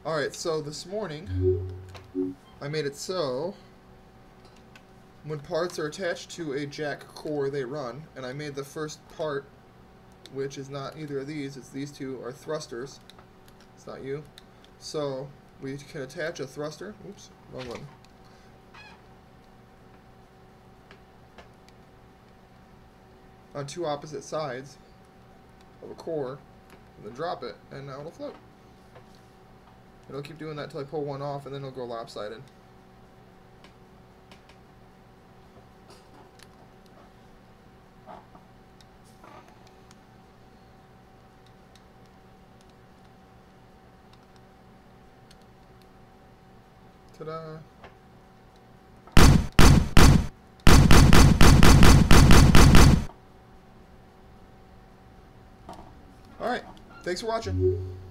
Alright, so this morning, I made it so when parts are attached to a jack core, they run. And I made the first part, which is not either of these, it's these two, are thrusters. It's not you. So, we can attach a thruster. Oops, wrong one. On two opposite sides of a core, and then drop it, and now it'll float. It'll keep doing that until I pull one off, and then it'll go lopsided. Ta-da! Alright, thanks for watching.